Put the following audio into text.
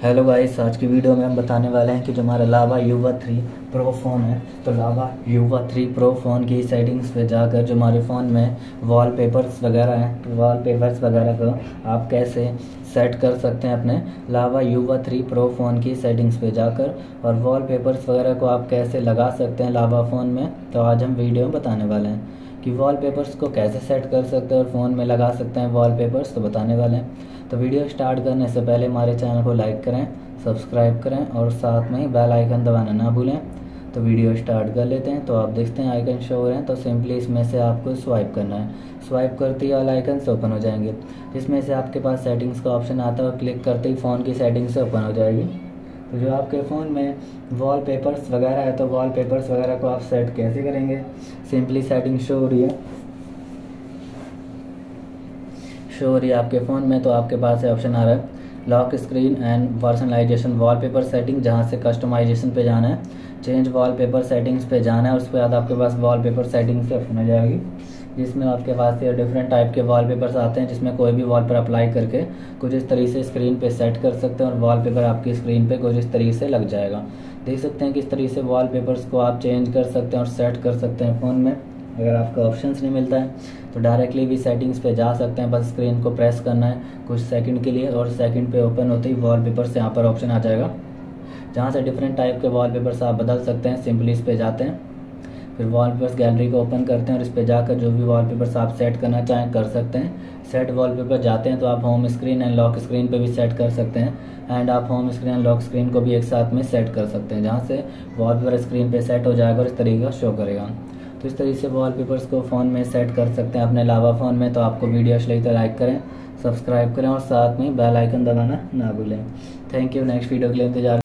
Hello guys, आज की video में हम बताने वाले हैं कि जो हमारा लावा युवा 3 प्रो फ़ोन है, तो लावा युवा 3 प्रो फ़ोन की सेटिंग्स पे जाकर जो हमारे फ़ोन में वॉलपेपर्स वगैरह हैं, तो वॉलपेपर्स वगैरह को आप कैसे सेट कर सकते हैं अपने लावा युवा 3 प्रो फ़ोन की सेटिंग्स पे जाकर, और वॉलपेपर्स वगैरह को आप कैसे लगा सकते हैं लावा फ़ोन में। तो आज हम वीडियो में बताने वाले हैं कि वॉलपेपर्स को कैसे सेट कर सकते हैं और फ़ोन में लगा सकते हैं वॉलपेपर्स, तो बताने वाले हैं। तो वीडियो स्टार्ट करने से पहले हमारे चैनल को लाइक करें, सब्सक्राइब करें और साथ में ही बेल आइकन दबाना ना भूलें। तो वीडियो स्टार्ट कर लेते हैं। तो आप देखते हैं आइकन शो हो रहे हैं, तो सिंपली इसमें से आपको स्वाइप करना है। स्वाइप करते ही ऑल आइकन्स ओपन हो जाएंगे, जिसमें से आपके पास सेटिंग्स का ऑप्शन आता है और क्लिक करते ही फ़ोन की सेटिंग्स ओपन हो जाएगी। तो जो आपके फ़ोन में वॉलपेपर्स वगैरह है, तो वॉलपेपर्स वगैरह को आप सेट कैसे करेंगे। सिंपली सेटिंग शो हो रही है आपके फ़ोन में। तो आपके पास ऑप्शन आ रहा है lock screen and personalization wallpaper setting, जहाँ से कस्टमाइजेशन पे जाना है, चेंज वॉलपेपर सेटिंग्स पे जाना है। उसके बाद आपके पास वॉलपेपर सेटिंग्स से ऑप्शन आ जाएगी, जिसमें आपके पास ये डिफरेंट टाइप के वॉलपेपर्स आते हैं, जिसमें कोई भी वॉलपेपर अप्लाई करके कुछ इस तरीके से स्क्रीन पे सेट कर सकते हैं और वॉलपेपर आपकी स्क्रीन पे कुछ इस तरीके से लग जाएगा। देख सकते हैं किस तरीके से वॉलपेपर्स को आप चेंज कर सकते हैं और सेट कर सकते हैं फ़ोन में। अगर आपको ऑप्शंस नहीं मिलता है तो डायरेक्टली भी सेटिंग्स पे जा सकते हैं, बस स्क्रीन को प्रेस करना है कुछ सेकंड के लिए, और सेकंड पे ओपन होते ही वॉलपेपर्स यहाँ पर ऑप्शन आ जाएगा, जहाँ से डिफरेंट टाइप के वॉलपेपर्स आप बदल सकते हैं। सिंपली इस पे जाते हैं, फिर वॉलपेपर्स गैलरी को ओपन करते हैं और इस पे जाकर जो भी वॉलपेपर्स आप सेट करना चाहें कर सकते हैं। सेट वॉलपेपर जाते हैं तो आप home screen and lock screen पे भी सेट कर सकते हैं, एंड आप home screen and lock screen को भी एक साथ में सेट कर सकते हैं, जहाँ से वॉलपेपर स्क्रीन पे सेट हो जाएगा और इस तरीके का शो करेगा। तो इस तरीके से वॉलपेपर्स को फ़ोन में सेट कर सकते हैं अपने लावा फ़ोन में। तो आपको वीडियो अच्छी लगी तो लाइक करें, सब्सक्राइब करें और साथ में बेल आइकन दबाना ना भूलें। Thank you. नेक्स्ट वीडियो के लिए इंतजार